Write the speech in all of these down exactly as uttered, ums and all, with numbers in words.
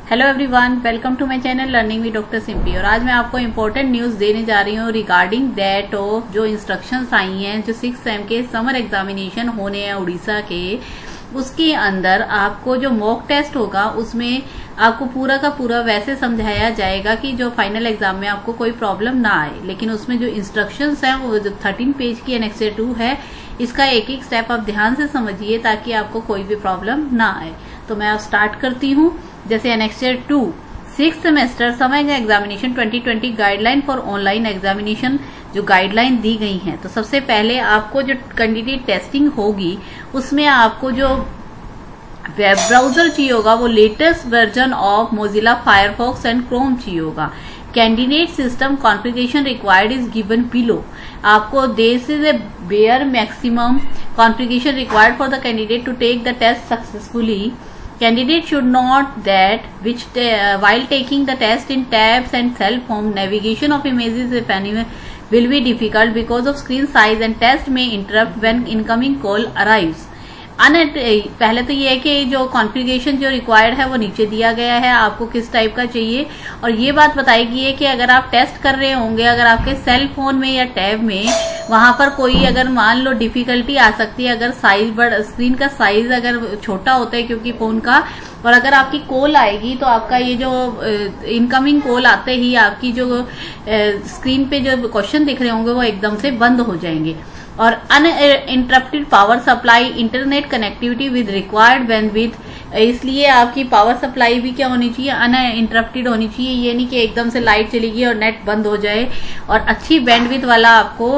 Hello everyone, welcome to my channel learning with doctor Simpi. और आज मैं आपको इम्पोर्टेंट न्यूज देने जा रही हूँ रिगार्डिंग दैट ऑफ जो इंस्ट्रक्शंस आई हैं जो सिक्स सेम के समर एग्जामिनेशन होने हैं उड़ीसा के, उसके अंदर आपको जो मॉक टेस्ट होगा उसमें आपको पूरा का पूरा वैसे समझाया जाएगा कि जो फाइनल एग्जाम में आपको कोई प्रॉब्लम ना आए। लेकिन उसमें जो इंस्ट्रक्शंस हैं वो जो थर्टीन पेज की एनेक्सर टू है, इसका एक एक स्टेप आप ध्यान से समझिए ताकि आपको कोई भी प्रॉब्लम ना आए। तो मैं अब स्टार्ट करती हूँ। जैसे annexure two six semester summer examination twenty twenty guideline for online examination जो गाइडलाइन दी गई हैं, तो सबसे पहले आपको जो कैंडिडेट टेस्टिंग होगी उसमें आपको जो वेब ब्राउजर चाहिए होगा वो latest version of Mozilla Firefox and Chrome चाहिए होगा। Candidate system configuration required is given below. आपको this is a bare maximum configuration required for the candidate to take the test successfully. Candidate should note that which uh, while taking the test in tabs and cell phone, navigation of images if any will be difficult because of screen size and test may interrupt when incoming call arrives. अन पहले तो ये है कि जो configuration जो required है वो नीचे दिया गया है, आपको किस टाइप का चाहिए। और ये बात बताई गई है कि अगर आप टेस्ट कर रहे होंगे, अगर आपके सेल फोन में या टैब में वहां पर कोई अगर मान लो डिफिकल्टी आ सकती है, अगर साइज बड़ स्क्रीन का साइज अगर छोटा होता है क्योंकि फोन का, और अगर आपकी कॉल आएगी तो आपका ये जो इनकमिंग कॉल आते ही आपकी जो स्क्रीन पे जो क्वेश्चन दिख रहे होंगे वो एकदम से बंद हो जाएंगे। और uninterrupted power supply internet connectivity with required bandwidth, इसलिए आपकी पावर सप्लाई भी क्या होनी चाहिए, अनइंटरप्टेड होनी चाहिए। ये नहीं कि एकदम से लाइट चलेगी और नेट बंद हो जाए। और अच्छी बैंडविड्थ वाला आपको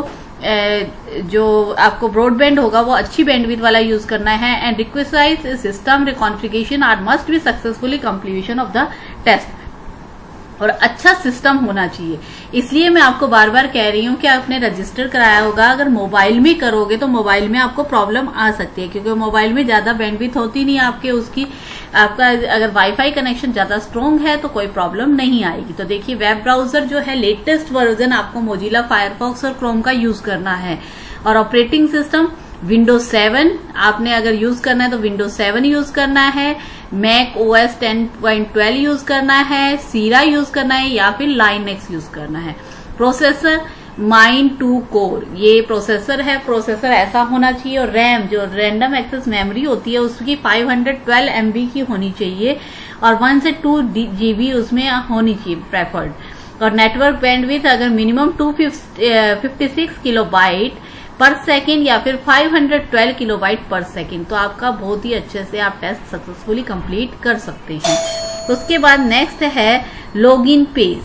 जो आपको ब्रॉडबैंड होगा वो अच्छी बैंडविड्थ वाला यूज करना है। And request system reconfiguration are must be successfully completion of the test. और अच्छा सिस्टम होना चाहिए, इसलिए मैं आपको बार बार कह रही हूँ कि आपने रजिस्टर कराया होगा। अगर मोबाइल में करोगे तो मोबाइल में आपको प्रॉब्लम आ सकती है क्योंकि मोबाइल में ज्यादा बैंडविड्थ होती नहीं आपके उसकी। आपका अगर वाईफाई कनेक्शन ज्यादा स्ट्रॉन्ग है तो कोई प्रॉब्लम नहीं आएगी। तो देखिए वेब ब्राउजर जो है लेटेस्ट वर्जन आपको मोजिला फायरफॉक्स और क्रोम का यूज करना है। और ऑपरेटिंग सिस्टम विंडोज सेवन आपने अगर यूज करना है तो विंडोज सेवन यूज करना है, Mac OS ten point twelve use करना है, सीरा यूज करना है या फिर लाइनेक्स यूज करना है। प्रोसेसर माइन टू कोर ये प्रोसेसर है, प्रोसेसर ऐसा होना चाहिए। और रैम जो रैंडम एक्सेस मेमोरी होती है उसकी फाइव हंड्रेड ट्वेल्व एमबी की होनी चाहिए और वन से टू जीबी उसमें होनी चाहिए प्रेफर्ड। और नेटवर्क बैंडविड्थ अगर minimum two fifty six kilo byte per second या फिर five hundred twelve kilobyte per second, तो आपका बहुत ही अच्छे से आप टेस्ट सक्सेसफुली कंप्लीट कर सकते हैं। उसके बाद नेक्स्ट है लॉगिन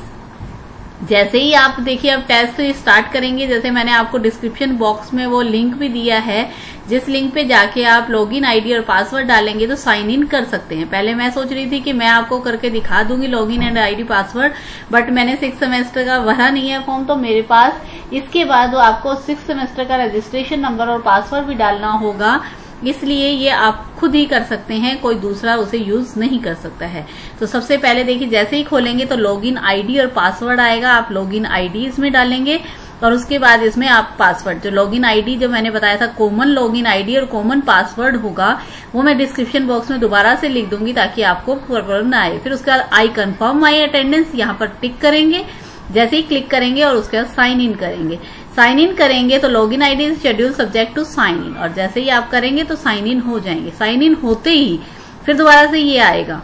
पेज। जैसे ही आप देखिए अब टेस्ट स्टार्ट करेंगे, जैसे मैंने आपको डिस्क्रिप्शन बॉक्स में वो लिंक भी दिया है, जिस लिंक पे जाके आप लॉगिन आईडी और पासवर्ड डालेंगे तो साइन इन कर सकते हैं। पहले मैं सोच रही थी कि मैं आपको करके दिखा दूंगी login and ID password, but मैंने सिक्स सेमेस्टर का भरा नहीं है फॉर्म तो मेरे पास। इसके बाद आपको सिक्स सेमेस्टर का रजिस्ट्रेशन नंबर और पासवर्ड भी डालना होगा, इसलिए ये आप खुद ही कर सकते हैं, कोई दूसरा उसे यूज नहीं कर सकता है। तो सबसे पहले देखिए जैसे ही खोलेंगे तो लॉगिन आईडी और पासवर्ड आएगा, आप लॉगिन आईडी इसमें डालेंगे और उसके बाद इसमें आप पासवर्ड, जो लॉगिन आईडी जो मैंने बताया था कॉमन लॉगिन आईडी और कॉमन पासवर्ड होगा वो मैं डिस्क्रिप्शन बॉक्स में दोबारा से लिख दूंगी ताकि आपको प्रॉब्लम ना आए। फिर उसके बाद आई कंफर्म माई अटेंडेंस यहाँ पर टिक करेंगे, जैसे ही क्लिक करेंगे और उसके बाद साइन इन करेंगे। साइन इन करेंगे तो login ID is schedule subject to sign in, और जैसे ही आप करेंगे तो साइन इन हो जाएंगे। साइन इन होते ही फिर दोबारा से ये आएगा,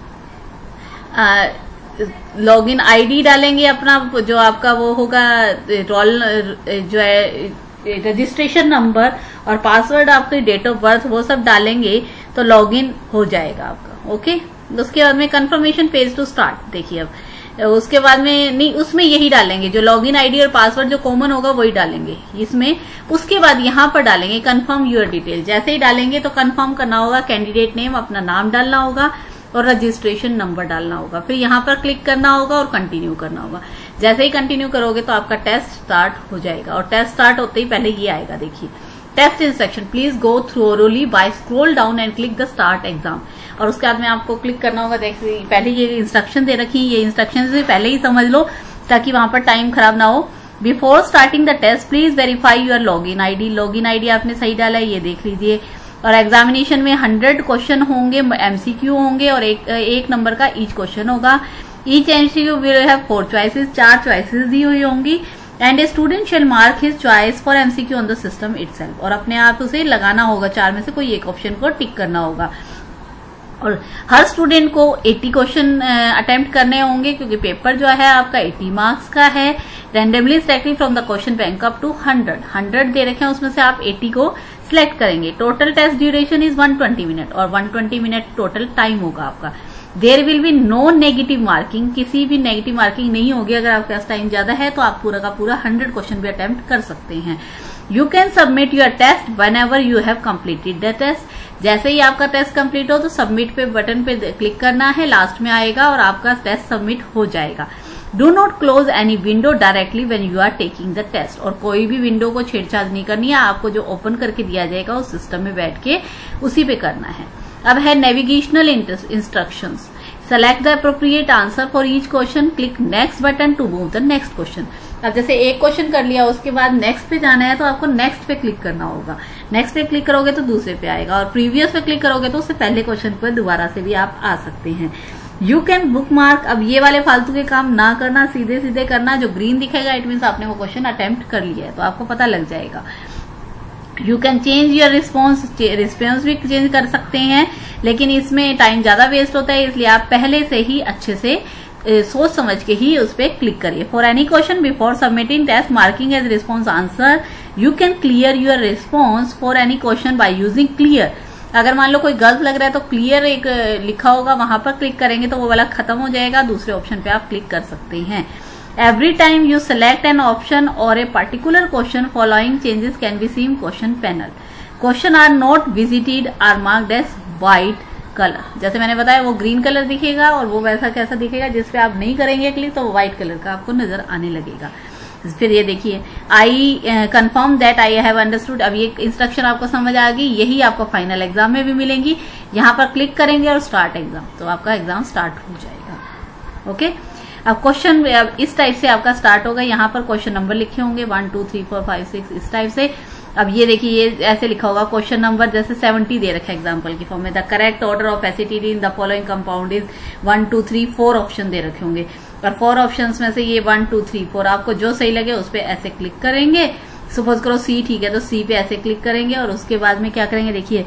लॉगिन आईडी डालेंगे अपना, जो आपका वो होगा रोल जो है रजिस्ट्रेशन नंबर और पासवर्ड आपकी डेट ऑफ बर्थ वो सब डालेंगे तो लॉगिन हो जाएगा आपका। ओके, उसके बाद में कंफर्मेशन पेज टू स्टार्ट। देखिए अब उसके बाद में नहीं, उसमें यही डालेंगे जो लॉगिन आईडी और पासवर्ड जो कॉमन होगा वही डालेंगे इसमें। उसके बाद यहाँ पर डालेंगे कंफर्म यूर डिटेल। जैसे ही डालेंगे तो कंफर्म करना होगा, कैंडिडेट नेम अपना नाम डालना होगा और रजिस्ट्रेशन नंबर डालना होगा। फिर यहाँ पर क्लिक करना होगा और कंटिन्यू करना होगा। जैसे ही कंटिन्यू करोगे तो आपका टेस्ट स्टार्ट हो जाएगा। और टेस्ट स्टार्ट होते ही पहले ये आएगा, देखिए test instruction please go thoroughly by scroll down and click the start exam. और उसके बाद में आपको क्लिक करना होगा। देखिए पहले ये इंस्ट्रक्शन दे रखी है, ये इंस्ट्रक्शन से पहले ही समझ लो ताकि वहां पर टाइम खराब ना हो। Before starting the test please verify your login ID. Login ID आपने सही डाला है, ये देख लीजिए। और एग्जामिनेशन में हंड्रेड क्वेश्चन होंगे, एमसीक्यू होंगे और एक एक नंबर का ईच क्वेश्चन होगा। Each MCQ will have four choices, चार चॉइसेस दी हुई होंगी। And a student shall mark his choice for MCQ on the system itself, और अपने आप उसे लगाना होगा, चार में से कोई एक ऑप्शन को टिक करना होगा। और हर स्टूडेंट को अस्सी क्वेश्चन अटेम्प्ट करने होंगे, क्योंकि पेपर जो है आपका अस्सी मार्क्स का है। Randomly selecting from the question bank up to hundred, hundred दे रखे हैं, उसमें से आप अस्सी को सिलेक्ट करेंगे। Total test duration is one twenty minute, और one twenty minute total time होगा आपका। There will be no negative marking, किसी भी नेगेटिव मार्किंग नहीं होगी। अगर आपके पास टाइम ज्यादा है तो आप पूरा का पूरा हंड्रेड क्वेश्चन भी अटेम्प्ट कर सकते हैं। You can submit your test whenever you have completed the test. जैसे ही आपका टेस्ट कंप्लीट हो तो सबमिट पे बटन पे क्लिक करना है, लास्ट में आएगा और आपका टेस्ट सबमिट हो जाएगा। Do not close any window directly when you are taking the test, और कोई भी विंडो को छेड़छाड़ नहीं करनी है। आपको जो ओपन करके दिया जाएगा उस सिस्टम में बैठ के उसी पे करना है। अब है navigational instructions. Select the appropriate answer for each question, click next button to move the next question. अब जैसे एक क्वेश्चन कर लिया, उसके बाद नेक्स्ट पे जाना है तो आपको नेक्स्ट पे क्लिक करना होगा। नेक्स्ट पे क्लिक करोगे तो दूसरे पे आएगा, और प्रीवियस पे क्लिक करोगे तो उससे पहले क्वेश्चन पे दोबारा से भी आप आ सकते हैं। You can bookmark. अब ये वाले फालतू के काम ना करना, सीधे सीधे करना। जो ग्रीन दिखेगा इट मीन्स आपने वो क्वेश्चन अटेम्प्ट कर लिया है, तो आपको पता लग जाएगा। You can change your response, response भी चेंज कर सकते हैं, लेकिन इसमें टाइम ज्यादा वेस्ट होता है, इसलिए आप पहले से ही अच्छे से सोच समझ के ही उस पर क्लिक करिए। For any question before submitting test marking as response answer, you can clear your response for any question by using clear. अगर मान लो कोई गलत लग रहा है तो क्लियर एक लिखा होगा, वहां पर क्लिक करेंगे तो वो वाला खत्म हो जाएगा, दूसरे ऑप्शन पे आप क्लिक कर सकते हैं। Every time you select an option or a particular question, following changes can be seen question panel. Question are not visited are marked as white color. जैसे मैंने बताया वो ग्रीन कलर दिखेगा, और वो वैसा कैसा दिखेगा जिसपे आप नहीं करेंगे क्लिक तो वो व्हाइट कलर का आपको नजर आने लगेगा। फिर ये देखिए, I confirm that I have understood. अब ये इंस्ट्रक्शन आपको समझ आ गई, यही आपको फाइनल एग्जाम में भी मिलेंगी। यहाँ पर क्लिक करेंगे और स्टार्ट एग्जाम, तो आपका एग्जाम स्टार्ट हो जाएगा। ओके, अब क्वेश्चन इस टाइप से आपका स्टार्ट होगा। यहाँ पर क्वेश्चन नंबर लिखे होंगे one two three four five six इस टाइप से। अब ये देखिए, ये ऐसे लिखा होगा क्वेश्चन नंबर, जैसे सेवेंटी दे रखा है एग्जाम्पल की फॉर्म में। The correct order of acidity in the following compound is one two three four option दे रखे होंगे, और फोर ऑप्शंस में से ये वन टू थ्री फोर आपको जो सही लगे उस पर ऐसे क्लिक करेंगे। सपोज करो सी ठीक है तो सी पे ऐसे क्लिक करेंगे, और उसके बाद में क्या करेंगे, देखिए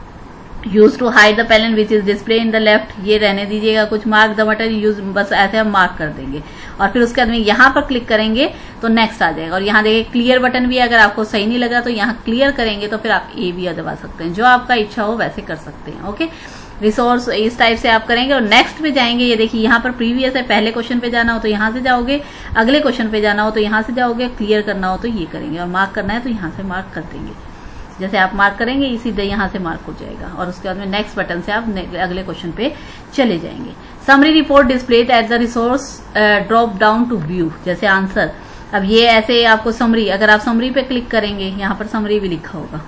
यूज टू हाइड द पेलन which is display in the left, ये रहने दीजिएगा। कुछ मार्क द बटन यूज, बस ऐसे हम मार्क कर देंगे, और फिर उसके बाद में यहाँ पर क्लिक करेंगे तो नेक्स्ट आ जाएगा। और यहाँ देखिए क्लियर बटन भी, अगर आपको सही नहीं लगा तो यहाँ क्लियर करेंगे तो फिर आप ए भी दबा सकते हैं, जो आपका इच्छा हो वैसे कर सकते हैं। ओके, रिसोर्स इस टाइप से आप करेंगे और नेक्स्ट पे जाएंगे। ये देखिए यहाँ पर प्रीवियस है, पहले क्वेश्चन पे जाना हो तो यहाँ से जाओगे, अगले क्वेश्चन पे जाना हो तो यहाँ से जाओगे, क्लियर करना हो तो ये करेंगे, और मार्क करना है तो यहाँ से मार्क कर देंगे। जैसे आप मार्क करेंगे इसी तरह यहाँ से मार्क हो जाएगा, और उसके बाद में नेक्स्ट बटन से आप अगले क्वेश्चन पे चले जाएंगे। Summary report displayed at the resource drop down to view, जैसे आंसर। अब ये ऐसे आपको समरी, अगर आप समरी पे क्लिक करेंगे, यहाँ पर समरी भी लिखा होगा,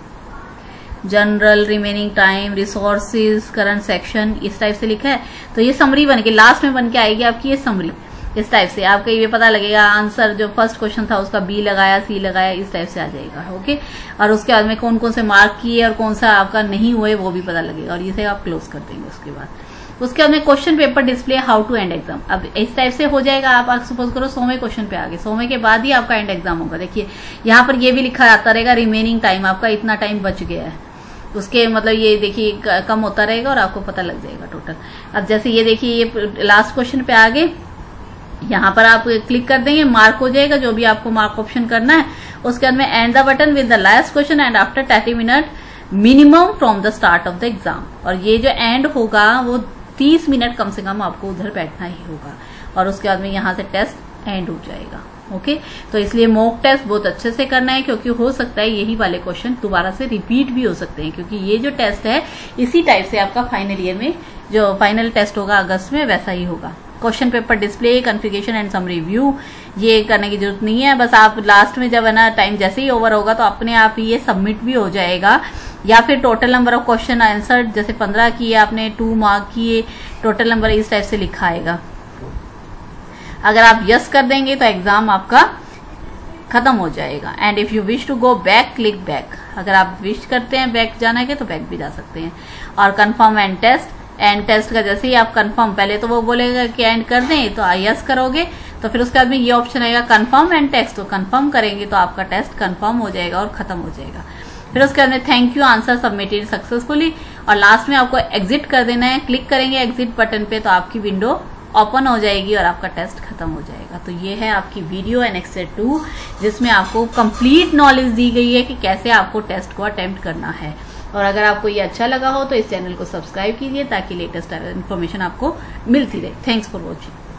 general, remaining time, resources, current section, इस टाइप से लिखा है, तो ये समरी बन के लास्ट में बन के आएगी आपकी ये समरी। इस टाइप से आपको ये पता लगेगा, आंसर जो फर्स्ट क्वेश्चन था उसका बी लगाया, सी लगाया, इस टाइप से आ जाएगा। ओके, और उसके बाद में कौन कौन से मार्क किए और कौन सा आपका नहीं हुए वो भी पता लगेगा, और इसे आप क्लोज कर देंगे। उसके बाद उसके बाद में question paper display how to end exam. अब इस टाइप से हो जाएगा। आप सपोज करो सौवें क्वेश्चन पे आ गए, सौवें के बाद ही आपका एंड एग्जाम होगा। देखिए यहाँ पर ये भी लिखा आता रहेगा, रिमेनिंग टाइम, आपका इतना टाइम बच गया है, उसके मतलब ये देखिए कम होता रहेगा और आपको पता लग जाएगा टोटल। अब जैसे ये देखिए ये लास्ट क्वेश्चन पे आ गए, यहाँ पर आप क्लिक कर देंगे, मार्क हो जाएगा जो भी आपको मार्क ऑप्शन करना है। उसके बाद में end the button with the last question and after thirty minute minimum from the start of the exam. और ये जो एंड होगा वो तीस मिनट कम से कम आपको उधर बैठना ही होगा, और उसके बाद में यहाँ से टेस्ट एंड हो जाएगा। ओके, तो इसलिए मॉक टेस्ट बहुत अच्छे से करना है, क्योंकि हो सकता है यही वाले क्वेश्चन दोबारा से रिपीट भी हो सकते हैं, क्योंकि ये जो टेस्ट है इसी टाइप से आपका फाइनल ईयर में जो फाइनल टेस्ट होगा अगस्त में वैसा ही होगा। Question paper display, configuration and some review, ये करने की जरूरत नहीं है। बस आप लास्ट में जब है ना टाइम जैसे ही ओवर होगा तो अपने आप ही ये सबमिट भी हो जाएगा, या फिर total number of question answer जैसे पंद्रह किए आपने, टू मार्क किए, टोटल नंबर इस टाइप से लिखा आएगा। अगर आप यस कर देंगे तो एग्जाम आपका खत्म हो जाएगा। And if you wish to go back, click back. अगर आप विश करते हैं बैक जाने के तो बैक भी जा सकते हैं। और confirm end test, end test का जैसे ही आप कंफर्म, पहले तो वो बोलेगा कि एंड कर दें, तो यस करोगे, तो फिर उसके बाद में ये ऑप्शन आएगा कंफर्म एंड टेस्ट, तो कंफर्म करेंगे तो आपका टेस्ट कंफर्म हो जाएगा और खत्म हो जाएगा। फिर उसके बाद में thank you, answer submitted successfully, और लास्ट में आपको एग्जिट कर देना है। क्लिक करेंगे एग्जिट बटन पे तो आपकी विंडो ओपन हो जाएगी और आपका टेस्ट खत्म हो जाएगा। तो ये है आपकी वीडियो एनएक्सेट टू, जिसमें आपको कंप्लीट नॉलेज दी गई है कि कैसे आपको टेस्ट को अटेम्प्ट करना है। और अगर आपको ये अच्छा लगा हो तो इस चैनल को सब्सक्राइब कीजिए ताकि लेटेस्ट इन्फॉर्मेशन आपको मिलती रहे। Thanks for watching.